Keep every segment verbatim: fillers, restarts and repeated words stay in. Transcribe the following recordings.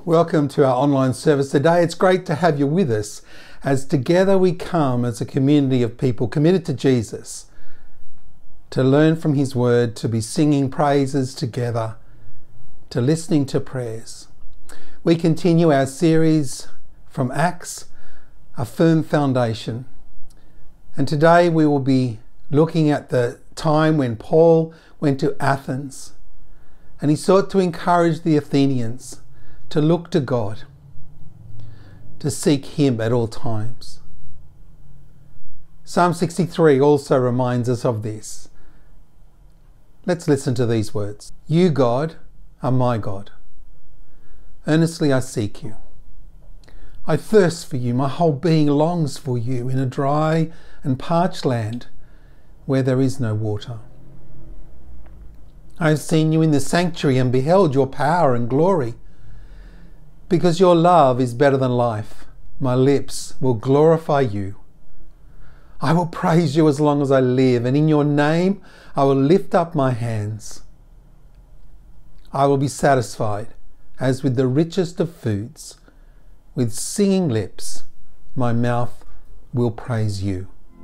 Welcome to our online service today. It's great to have you with us as together we come as a community of people committed to Jesus, to learn from his word, to be singing praises together, to listening to prayers. We continue our series from Acts, A Firm Foundation. And today we will be looking at the time when Paul went to Athens and he sought to encourage the Athenians to look to God, to seek him at all times. Psalm sixty-three also reminds us of this. Let's listen to these words. You, God, are my God. Earnestly I seek you. I thirst for you. My whole being longs for you in a dry and parched land where there is no water. I have seen you in the sanctuary and beheld your power and glory. Because your love is better than life, my lips will glorify you. I will praise you as long as I live, and in your name I will lift up my hands. I will be satisfied as with the richest of foods. With singing lips, my mouth will praise you.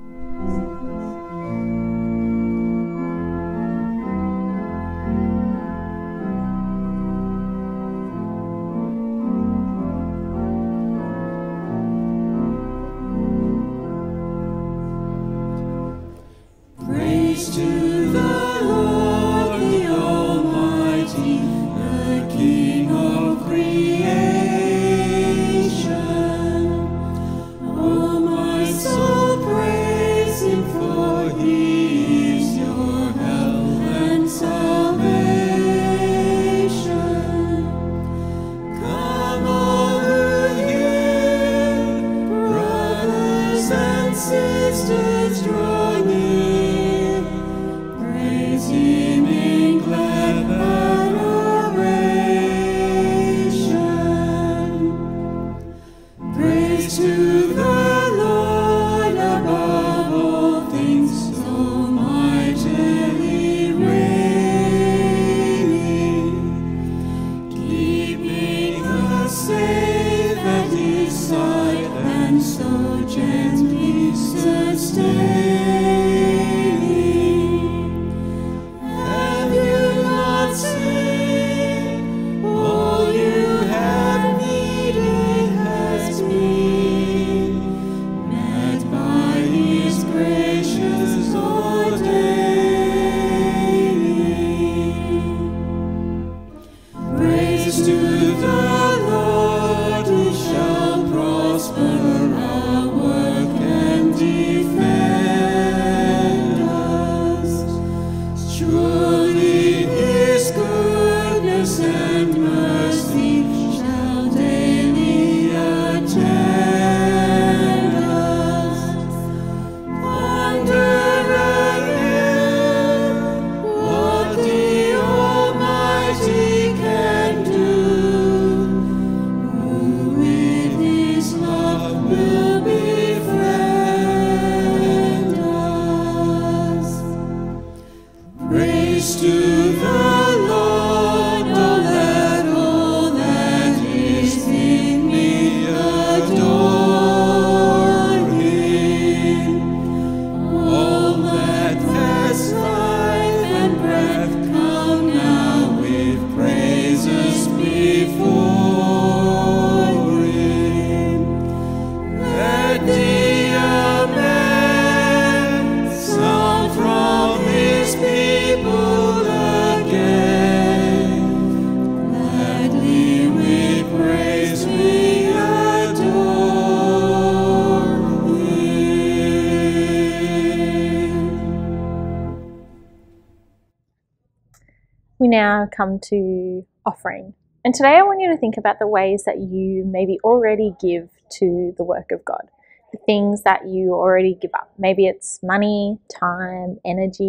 We now come to offering. And today I want you to think about the ways that you maybe already give to the work of God, the things that you already give up. Maybe it's money, time, energy.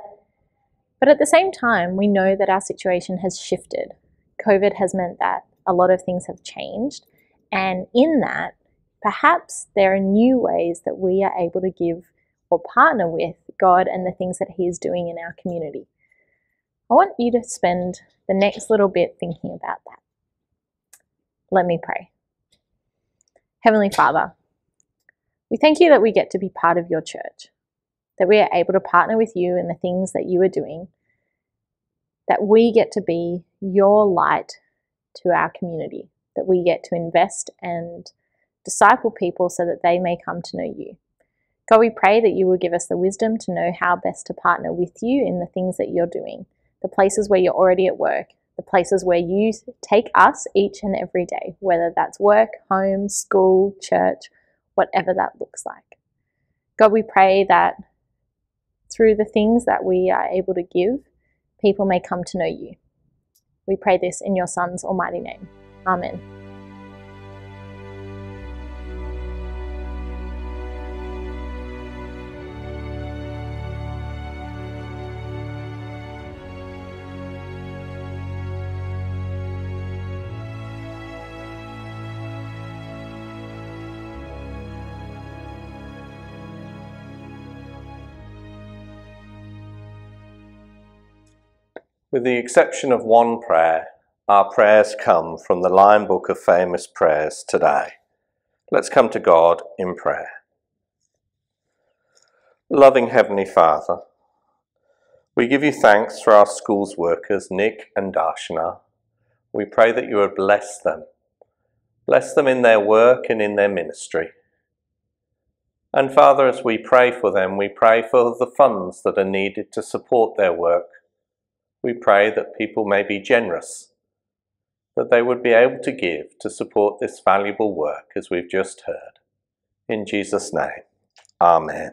But at the same time, we know that our situation has shifted. COVID has meant that a lot of things have changed. And in that, perhaps there are new ways that we are able to give or partner with God and the things that he is doing in our community. I want you to spend the next little bit thinking about that. Let me pray. Heavenly Father, we thank you that we get to be part of your church, that we are able to partner with you in the things that you are doing, that we get to be your light to our community, that we get to invest and disciple people so that they may come to know you. God, we pray that you will give us the wisdom to know how best to partner with you in the things that you're doing, the places where you're already at work, the places where you take us each and every day, whether that's work, home, school, church, whatever that looks like. God, we pray that through the things that we are able to give, people may come to know you. We pray this in your Son's almighty name. Amen. With the exception of one prayer, our prayers come from the Lion Book of Famous Prayers today. Let's come to God in prayer. Loving Heavenly Father, we give you thanks for our school's workers, Nick and Darshana. We pray that you would bless them. Bless them in their work and in their ministry. And Father, as we pray for them, we pray for the funds that are needed to support their work. We pray that people may be generous, that they would be able to give to support this valuable work as we've just heard. In Jesus' name, Amen.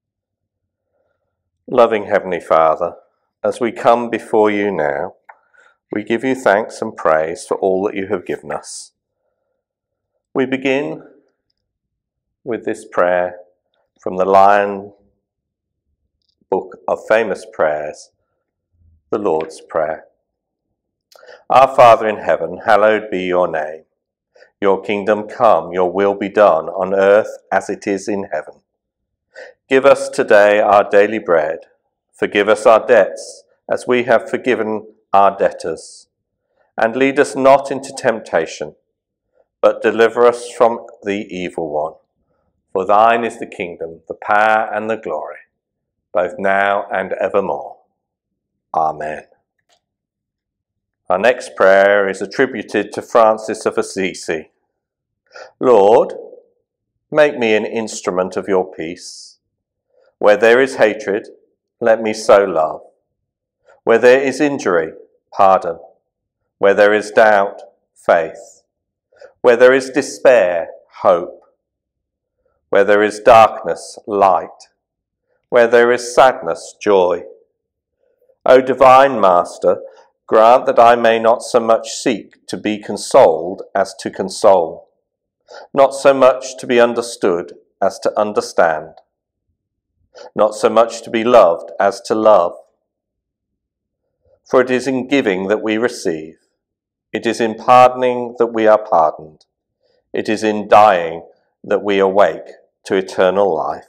Loving Heavenly Father, as we come before you now, we give you thanks and praise for all that you have given us. We begin with this prayer from the Lion Book of Famous Prayers, the Lord's Prayer. Our Father in heaven, hallowed be your name. Your kingdom come, your will be done on earth as it is in heaven. Give us today our daily bread. Forgive us our debts as we have forgiven our debtors. And lead us not into temptation, but deliver us from the evil one. For thine is the kingdom, the power and the glory, both now and evermore. Amen. Our next prayer is attributed to Francis of Assisi. Lord, make me an instrument of your peace. Where there is hatred, let me sow love. Where there is injury, pardon. Where there is doubt, faith. Where there is despair, hope. Where there is darkness, light. Where there is sadness, joy. O divine Master, grant that I may not so much seek to be consoled as to console, not so much to be understood as to understand, not so much to be loved as to love. For it is in giving that we receive, it is in pardoning that we are pardoned, it is in dying that we awake to eternal life.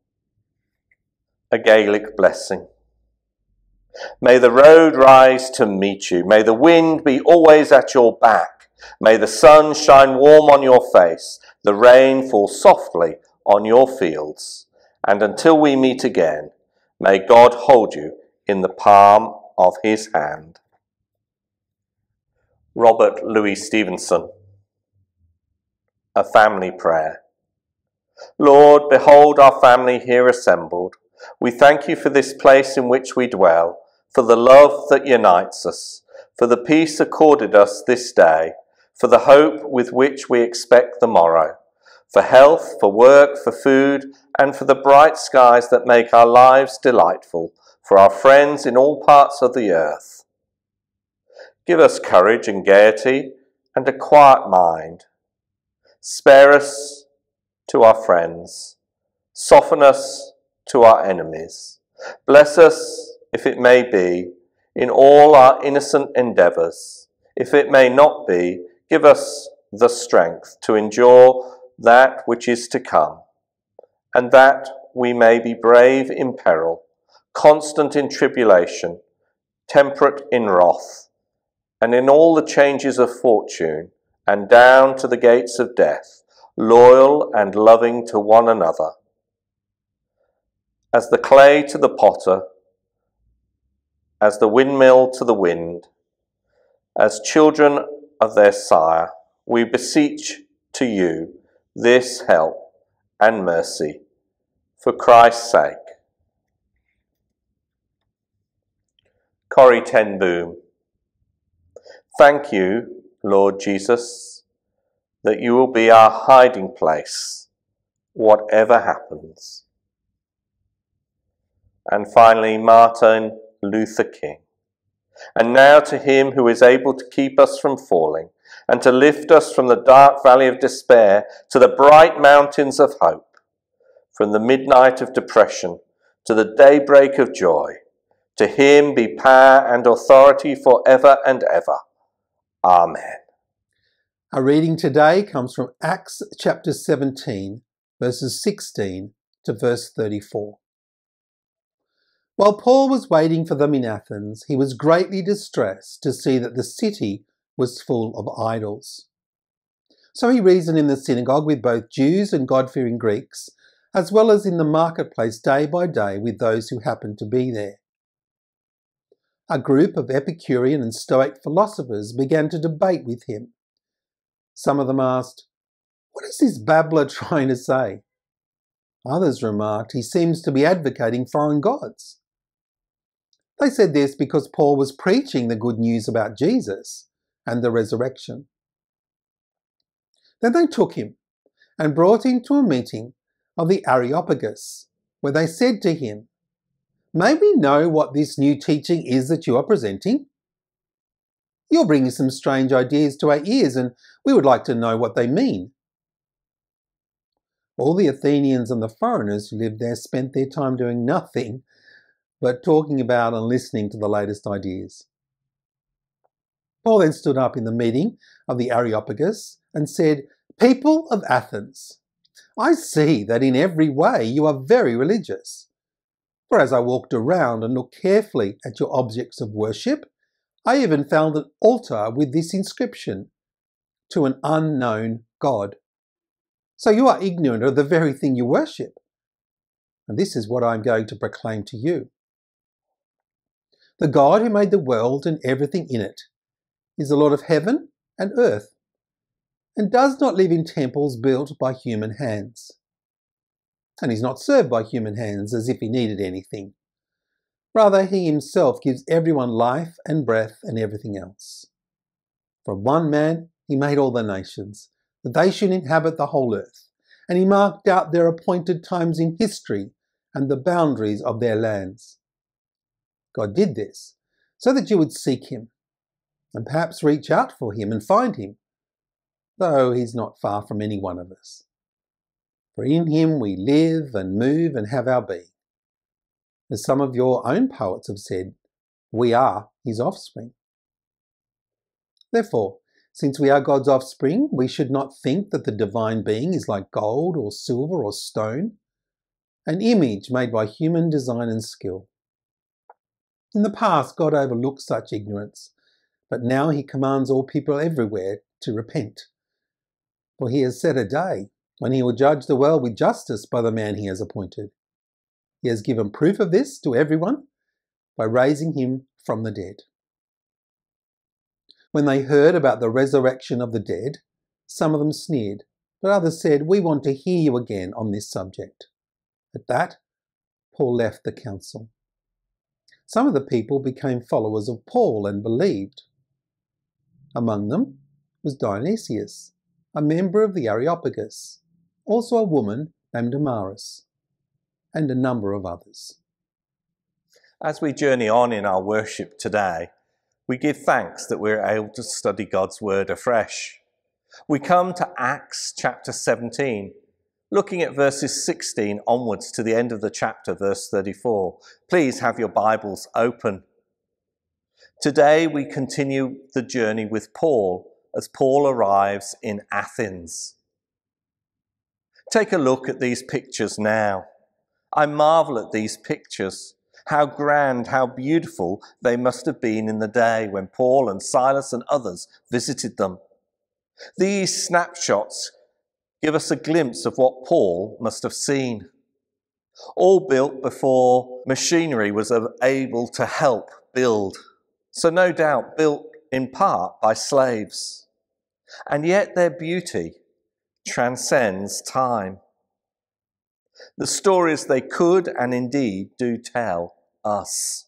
A Gaelic blessing. May the road rise to meet you. May the wind be always at your back. May the sun shine warm on your face, the rain fall softly on your fields. And until we meet again, may God hold you in the palm of his hand. Robert Louis Stevenson. A family prayer. Lord, behold our family here assembled. We thank you for this place in which we dwell, for the love that unites us, for the peace accorded us this day, for the hope with which we expect the morrow, for health, for work, for food, and for the bright skies that make our lives delightful, for our friends in all parts of the earth. Give us courage and gaiety and a quiet mind. Spare us to our friends. Soften us to our enemies. Bless us, if it may be, in all our innocent endeavours. If it may not be, give us the strength to endure that which is to come, and that we may be brave in peril, constant in tribulation, temperate in wrath, and in all the changes of fortune, and down to the gates of death, loyal and loving to one another. As the clay to the potter, as the windmill to the wind, as children of their sire, we beseech to you this help and mercy for Christ's sake. Corrie ten Boom. Thank you, Lord Jesus, that you will be our hiding place, whatever happens. And finally, Martin Luther King. And now to him who is able to keep us from falling and to lift us from the dark valley of despair to the bright mountains of hope, from the midnight of depression to the daybreak of joy, to him be power and authority forever and ever. Amen. Our reading today comes from Acts chapter seventeen, verses sixteen to verse thirty-four. While Paul was waiting for them in Athens, he was greatly distressed to see that the city was full of idols. So he reasoned in the synagogue with both Jews and God-fearing Greeks, as well as in the marketplace day by day with those who happened to be there. A group of Epicurean and Stoic philosophers began to debate with him. Some of them asked, "What is this babbler trying to say?" Others remarked, "He seems to be advocating foreign gods." They said this because Paul was preaching the good news about Jesus and the resurrection. Then they took him and brought him to a meeting of the Areopagus, where they said to him, "May we know what this new teaching is that you are presenting? You're bringing some strange ideas to our ears, and we would like to know what they mean." All the Athenians and the foreigners who lived there spent their time doing nothing but talking about and listening to the latest ideas. Paul then stood up in the meeting of the Areopagus and said, "People of Athens, I see that in every way you are very religious. For as I walked around and looked carefully at your objects of worship, I even found an altar with this inscription, 'To an unknown God.' So you are ignorant of the very thing you worship. And this is what I am going to proclaim to you. The God who made the world and everything in it is the Lord of heaven and earth, and does not live in temples built by human hands. And he's not served by human hands as if he needed anything. Rather, he himself gives everyone life and breath and everything else. From one man he made all the nations, that they should inhabit the whole earth, and he marked out their appointed times in history and the boundaries of their lands. God did this so that you would seek him, and perhaps reach out for him and find him, though he's not far from any one of us. For in him we live and move and have our being. As some of your own poets have said, we are his offspring. Therefore, since we are God's offspring, we should not think that the divine being is like gold or silver or stone, an image made by human design and skill. In the past, God overlooked such ignorance, but now he commands all people everywhere to repent. For he has set a day when he will judge the world with justice by the man he has appointed. He has given proof of this to everyone by raising him from the dead. When they heard about the resurrection of the dead, some of them sneered, but others said, "We want to hear you again on this subject." At that, Paul left the council. Some of the people became followers of Paul and believed. Among them was Dionysius, a member of the Areopagus, also a woman named Damaris, and a number of others. As we journey on in our worship today, we give thanks that we're able to study God's word afresh. We come to Acts chapter seventeen, looking at verses sixteen onwards to the end of the chapter, verse thirty-four. Please have your Bibles open. Today we continue the journey with Paul as Paul arrives in Athens. Take a look at these pictures now. I marvel at these pictures. How grand, how beautiful they must have been in the day when Paul and Silas and others visited them. These snapshots give us a glimpse of what Paul must have seen, all built before machinery was able to help build. So no doubt built in part by slaves. And yet their beauty transcends time. The stories they could and indeed do tell us.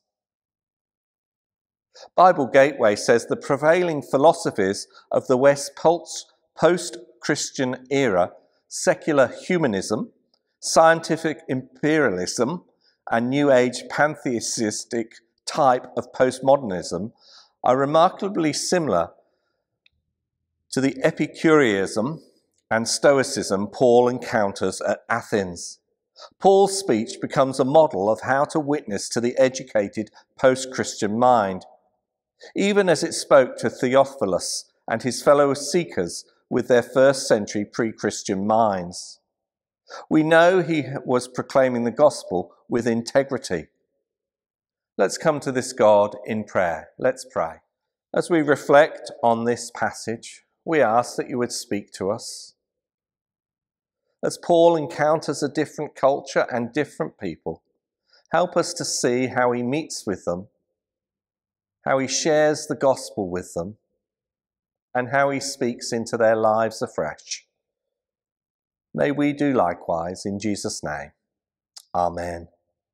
Bible Gateway says the prevailing philosophies of the West post-Christian era, secular humanism, scientific imperialism, and New Age pantheistic type of postmodernism are remarkably similar to the Epicureanism and Stoicism Paul encounters at Athens. Paul's speech becomes a model of how to witness to the educated post-Christian mind, even as it spoke to Theophilus and his fellow seekers with their first century pre-Christian minds. We know he was proclaiming the gospel with integrity. Let's come to this God in prayer. Let's pray. As we reflect on this passage, we ask that you would speak to us. As Paul encounters a different culture and different people, help us to see how he meets with them, how he shares the gospel with them, and how he speaks into their lives afresh. May we do likewise in Jesus' name. Amen.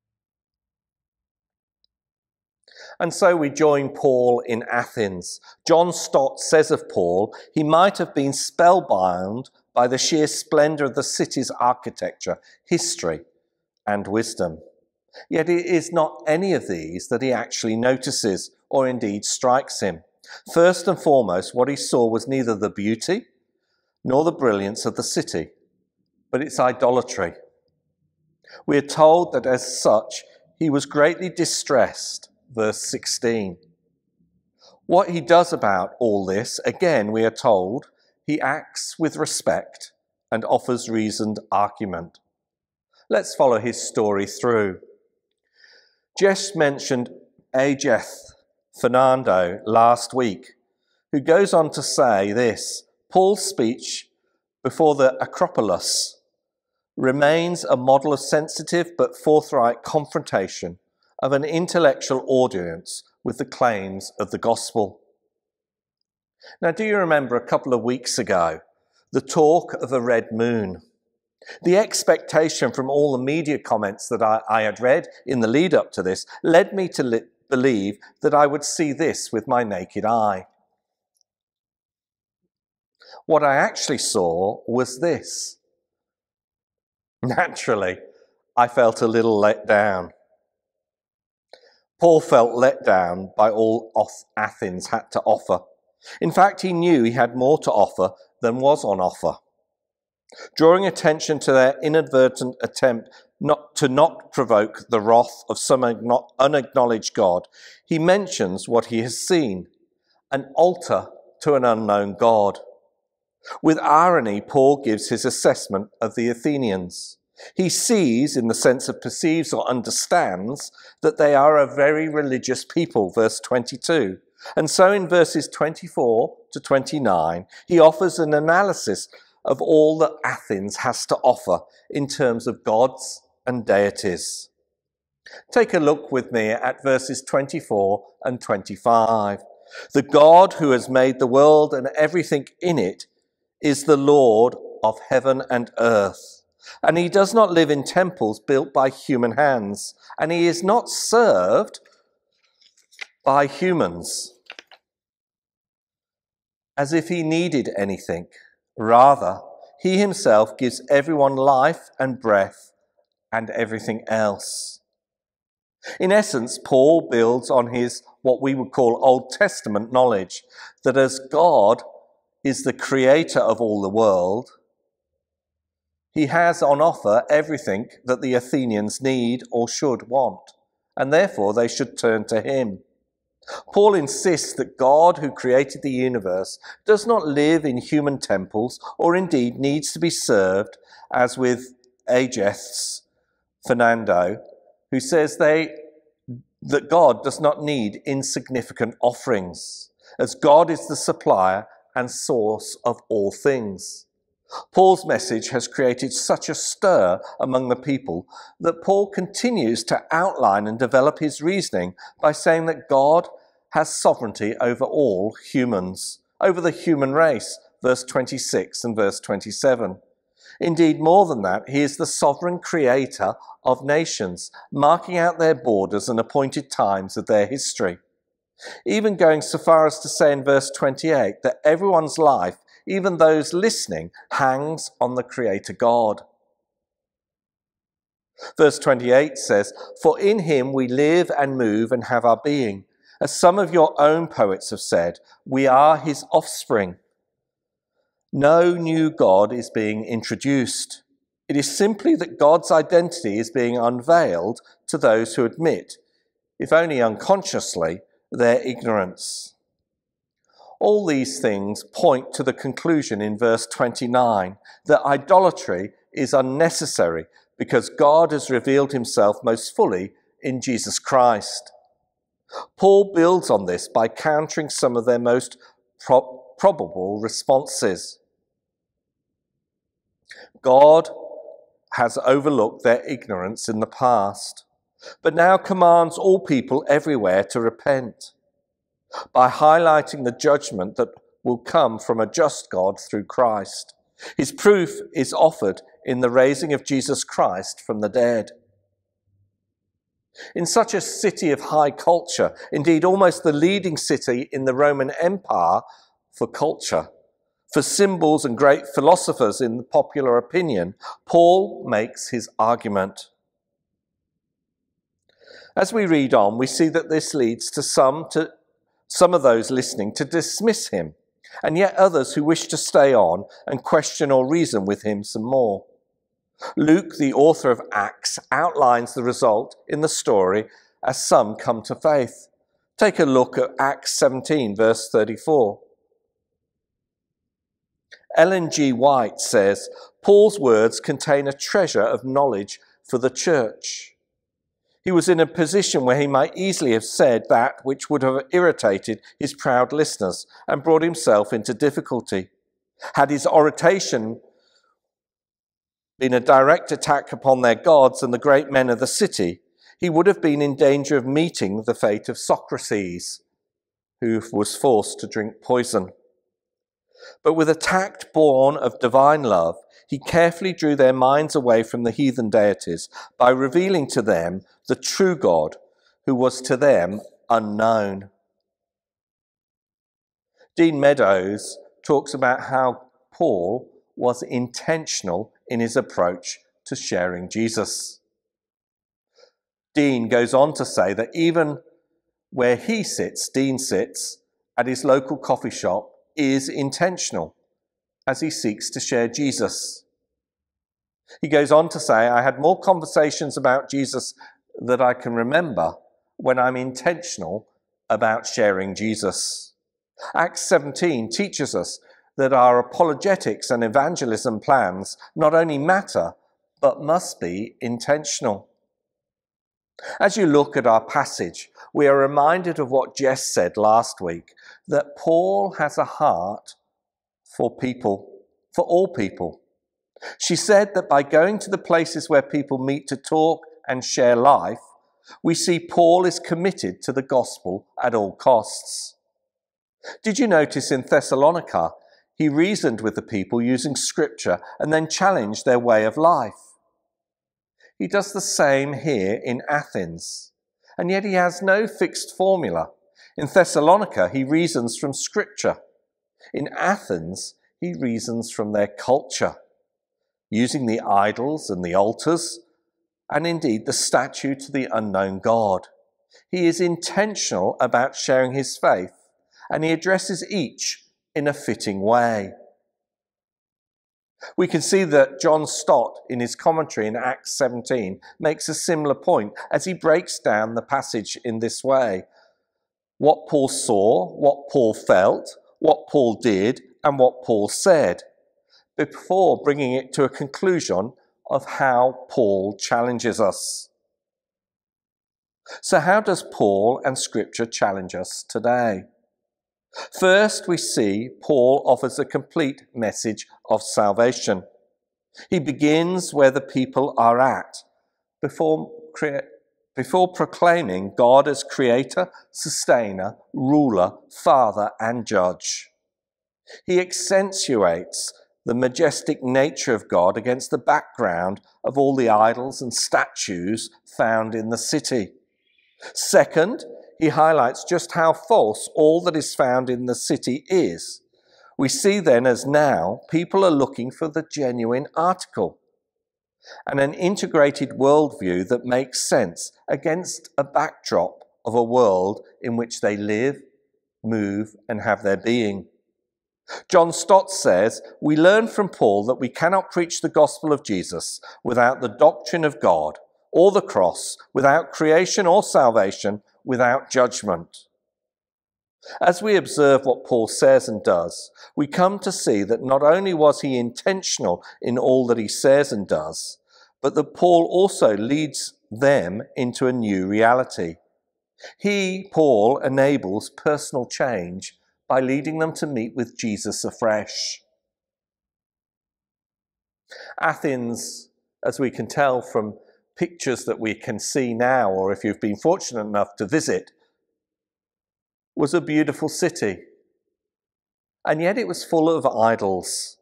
And so we join Paul in Athens. John Stott says of Paul, he might have been spellbound by the sheer splendour of the city's architecture, history, and wisdom. Yet it is not any of these that he actually notices or indeed strikes him. First and foremost, what he saw was neither the beauty nor the brilliance of the city, but its idolatry. We are told that as such, he was greatly distressed, verse sixteen. What he does about all this, again, we are told, he acts with respect and offers reasoned argument. Let's follow his story through. Jess mentioned Ageth Fernando last week, who goes on to say this: Paul's speech before the Acropolis remains a model of sensitive but forthright confrontation of an intellectual audience with the claims of the gospel. Now, do you remember a couple of weeks ago, the talk of a red moon? The expectation from all the media comments that I, I had read in the lead up to this led me to li- believe that I would see this with my naked eye. What I actually saw was this. Naturally, I felt a little let down. Paul felt let down by all Athens had to offer. In fact, he knew he had more to offer than was on offer. Drawing attention to their inadvertent attempt not to not provoke the wrath of some unacknowledged God, he mentions what he has seen, an altar to an unknown God. With irony, Paul gives his assessment of the Athenians. He sees, in the sense of perceives or understands, that they are a very religious people, verse twenty-two. And so in verses twenty-four to twenty-nine, he offers an analysis of all that Athens has to offer in terms of gods and deities. Take a look with me at verses twenty-four and twenty-five. The God who has made the world and everything in it is the Lord of heaven and earth. And he does not live in temples built by human hands, and he is not served by humans as if he needed anything. Rather, he himself gives everyone life and breath and everything else. In essence, Paul builds on his, what we would call Old Testament knowledge, that as God is the creator of all the world, he has on offer everything that the Athenians need or should want, and therefore they should turn to him. Paul insists that God, who created the universe, does not live in human temples or indeed needs to be served, as with Ageth's Fernando, who says they that God does not need insignificant offerings, as God is the supplier and source of all things. Paul's message has created such a stir among the people that Paul continues to outline and develop his reasoning by saying that God has sovereignty over all humans, over the human race, verse twenty-six and verse twenty-seven. Indeed, more than that, he is the sovereign creator of nations, marking out their borders and appointed times of their history. Even going so far as to say in verse twenty-eight that everyone's life, even those listening, hangs on the Creator God. Verse twenty-eight says, "For in him we live and move and have our being. As some of your own poets have said, we are his offspring." No new God is being introduced. It is simply that God's identity is being unveiled to those who admit, if only unconsciously, their ignorance. All these things point to the conclusion in verse twenty-nine that idolatry is unnecessary because God has revealed himself most fully in Jesus Christ. Paul builds on this by countering some of their most pro- probable responses. God has overlooked their ignorance in the past, but now commands all people everywhere to repent, by highlighting the judgment that will come from a just God through Christ. His proof is offered in the raising of Jesus Christ from the dead. In such a city of high culture, indeed almost the leading city in the Roman Empire for culture, for symbols and great philosophers in the popular opinion, Paul makes his argument. As we read on, we see that this leads to some to Some of those listening to dismiss him, and yet others who wish to stay on and question or reason with him some more. Luke, the author of Acts, outlines the result in the story as some come to faith. Take a look at Acts seventeen, verse thirty-four. Ellen G. White says, Paul's words contain a treasure of knowledge for the church. He was in a position where he might easily have said that which would have irritated his proud listeners and brought himself into difficulty. Had his oration been a direct attack upon their gods and the great men of the city, he would have been in danger of meeting the fate of Socrates, who was forced to drink poison. But with a tact born of divine love, he carefully drew their minds away from the heathen deities by revealing to them the true God, who was to them unknown. Dean Meadows talks about how Paul was intentional in his approach to sharing Jesus. Dean goes on to say that even where he sits, Dean sits, at his local coffee shop, is intentional as he seeks to share Jesus. He goes on to say, I had more conversations about Jesus that I can remember when I'm intentional about sharing Jesus. Acts seventeen teaches us that our apologetics and evangelism plans not only matter, but must be intentional. As you look at our passage, we are reminded of what Jess said last week, that Paul has a heart for people, for all people. She said that by going to the places where people meet to talk and share life, we see Paul is committed to the gospel at all costs. Did you notice in Thessalonica, he reasoned with the people using scripture and then challenged their way of life? He does the same here in Athens, and yet he has no fixed formula. In Thessalonica, he reasons from scripture. In Athens, he reasons from their culture, using the idols and the altars, and indeed the statue to the unknown God. He is intentional about sharing his faith, and he addresses each in a fitting way. We can see that John Stott, in his commentary in Acts seventeen, makes a similar point as he breaks down the passage in this way. What Paul saw, what Paul felt, what Paul did, and what Paul said, before bringing it to a conclusion of how Paul challenges us. So how does Paul and Scripture challenge us today? First, we see Paul offers a complete message of salvation. He begins where the people are at, before, crea- before proclaiming God as creator, sustainer, ruler, father, and judge. He accentuates the majestic nature of God against the background of all the idols and statues found in the city. Second, he highlights just how false all that is found in the city is. We see then, as now, people are looking for the genuine article and an integrated worldview that makes sense against a backdrop of a world in which they live, move, and have their being. John Stott says, "We learn from Paul that we cannot preach the gospel of Jesus without the doctrine of God or the cross, without creation or salvation, without judgment." As we observe what Paul says and does, we come to see that not only was he intentional in all that he says and does, but that Paul also leads them into a new reality. He, Paul, enables personal change by leading them to meet with Jesus afresh. Athens, as we can tell from pictures that we can see now, or if you've been fortunate enough to visit, was a beautiful city. And yet it was full of idols.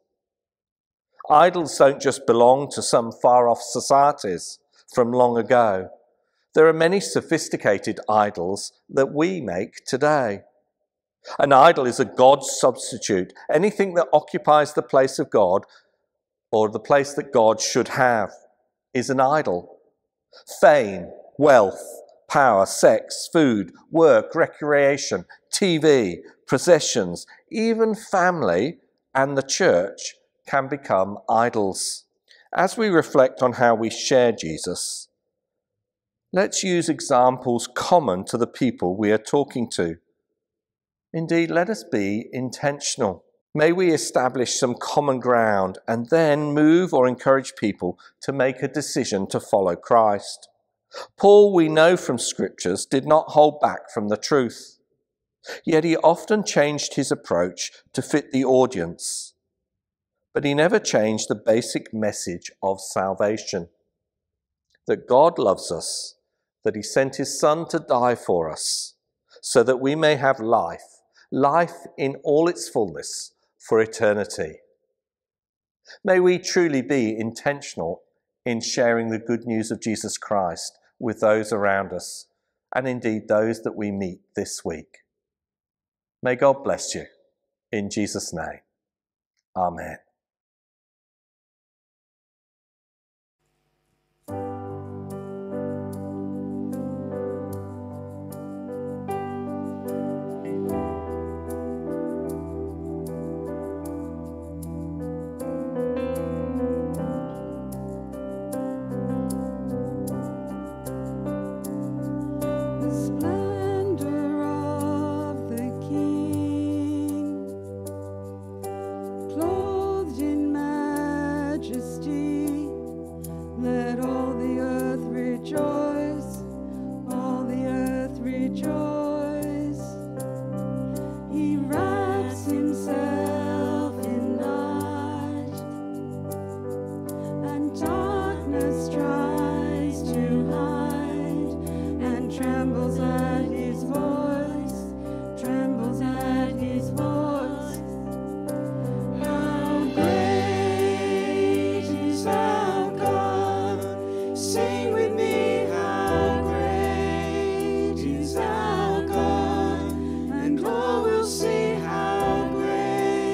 Idols don't just belong to some far-off societies from long ago. There are many sophisticated idols that we make today. An idol is a God substitute, anything that occupies the place of God or the place that God should have is an idol. Fame, wealth, power, sex, food, work, recreation, T V, possessions, even family and the church can become idols. As we reflect on how we share Jesus, let's use examples common to the people we are talking to. Indeed, let us be intentional. May we establish some common ground and then move or encourage people to make a decision to follow Christ. Paul, we know from scriptures, did not hold back from the truth. Yet he often changed his approach to fit the audience. But he never changed the basic message of salvation. That God loves us, that he sent his Son to die for us, so that we may have life, life in all its fullness for eternity. May we truly be intentional in sharing the good news of Jesus Christ with those around us, and indeed those that we meet this week. May God bless you. In Jesus' name. Amen. See how great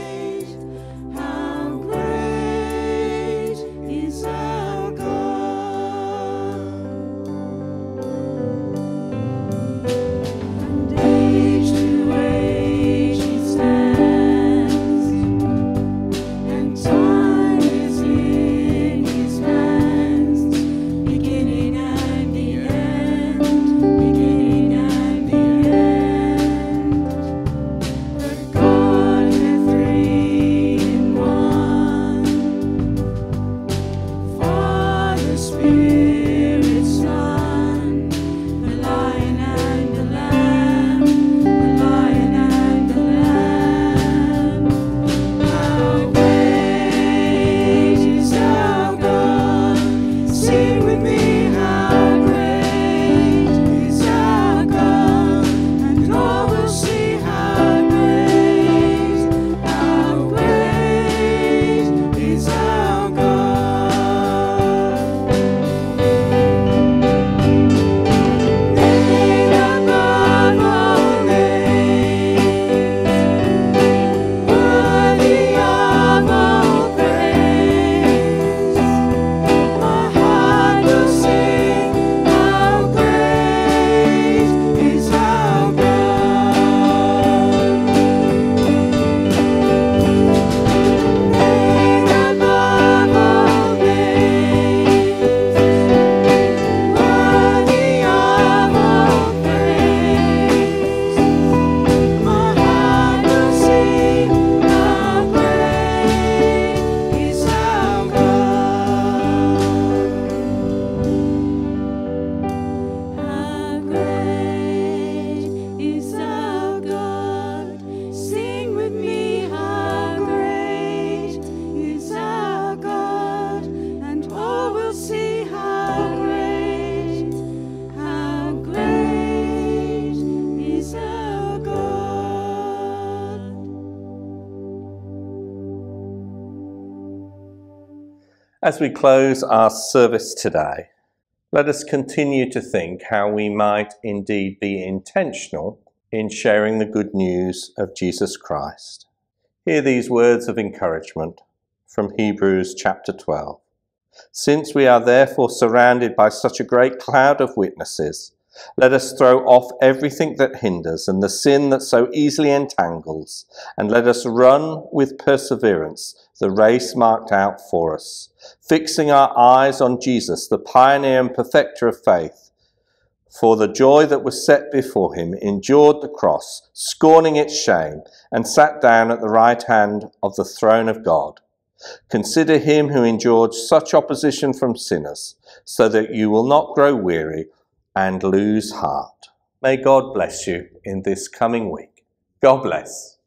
As we close our service today, let us continue to think how we might indeed be intentional in sharing the good news of Jesus Christ. Hear these words of encouragement from Hebrews chapter twelve. Since we are therefore surrounded by such a great cloud of witnesses, let us throw off everything that hinders and the sin that so easily entangles, and let us run with perseverance the race marked out for us, fixing our eyes on Jesus, the pioneer and perfecter of faith. For the joy that was set before him endured the cross, scorning its shame, and sat down at the right hand of the throne of God. Consider him who endured such opposition from sinners, so that you will not grow weary and lose heart. May God bless you in this coming week. God bless.